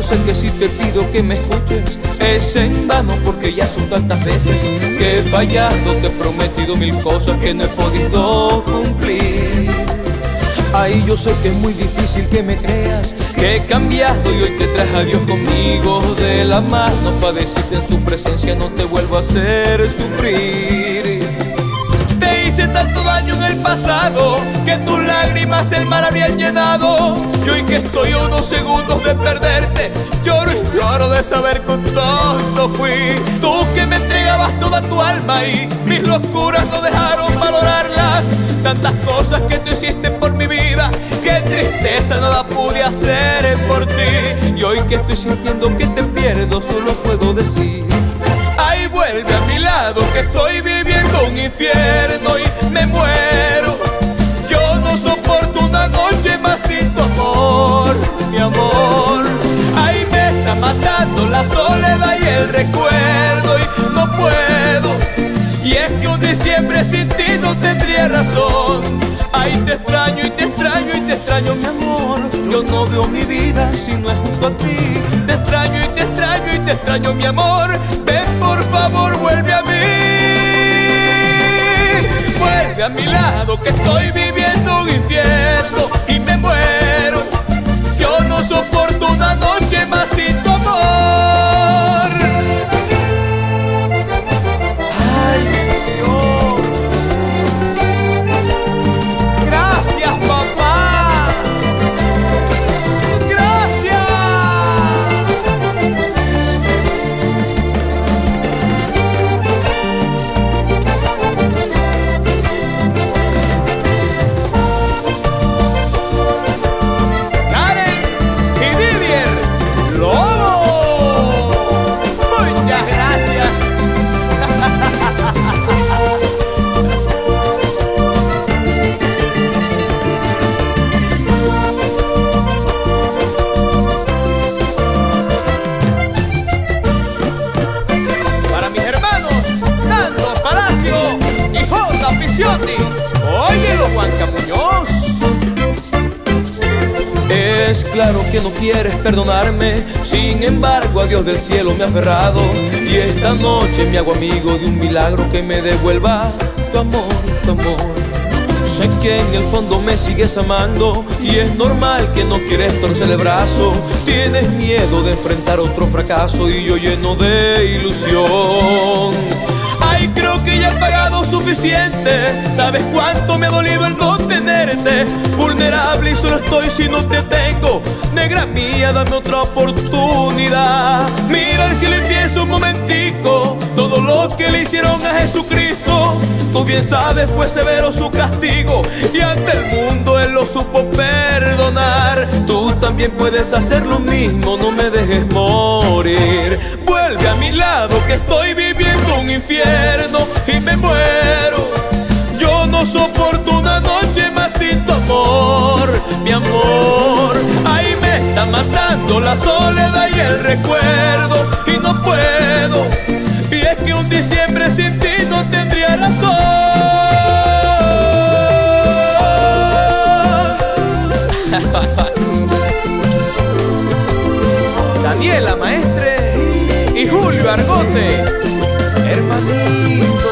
yo sé que si te pido que me escuches es en vano, porque ya son tantas veces que he fallado. Te he prometido mil cosas que no he podido cumplir. Ay, yo sé que es muy difícil que me creas que he cambiado, y hoy te traes a Dios conmigo de la mano para decirte en su presencia no te vuelvo a hacer sufrir. Te hice tanto daño en el pasado que tus lágrimas el mar habrían llenado, y hoy que estoy a unos segundos de perderte, lloro y lloro de saber cuán tonto fui. Tú que me entregabas toda tu alma y mis locuras no dejaron valorarlas. Tantas cosas que tú hiciste por mi vida, qué tristeza, nada pude hacer por ti. Y hoy que estoy sintiendo que te pierdo, solo puedo decir: ay, vuelve a mi lado, que estoy viviendo un infierno y me muero. Yo no soporto una noche más sin tu amor, mi amor. Ay, me está matando la soledad y el recuerdo, y no puedo. Y es que un diciembre sin ti no tendría razón. Ay, te extraño y te extraño y te extraño, mi amor. Yo no veo mi vida si no es junto a ti. Te extraño y te extraño y te extraño, mi amor. Ven, por favor, vuelve a mí. Vuelve a mi lado, que estoy viviendo un infierno y me muero. Yo no soporto una noche más sin tu amor. Óyelo, Juanca Muñoz. Es claro que no quieres perdonarme, sin embargo a Dios del cielo me ha aferrado, y esta noche me hago amigo de un milagro que me devuelva tu amor, tu amor. Sé que en el fondo me sigues amando, y es normal que no quieres torcer el brazo. Tienes miedo de enfrentar otro fracaso, y yo lleno de ilusión. Ay, creo que ya he pagado suficiente. ¿Sabes cuánto me ha dolido el no tenerte? Vulnerable y solo estoy si no te tengo. Negra mía, dame otra oportunidad. Mira el cielo y piensa un momentico todo lo que le hicieron a Jesucristo. Tú bien sabes, fue severo su castigo, y ante el mundo Él lo supo perdonar. Tú también puedes hacer lo mismo, no me dejes morir. Vuelve a mi lado, que estoy viviendo un infierno y me muero. Yo no soporto una noche más sin tu amor, mi amor. Ay, me está matando la soledad y el recuerdo, y no puedo. Y es que un diciembre sin ti no tendría razón. Daniela Maestre y Julio Argote, hermanito.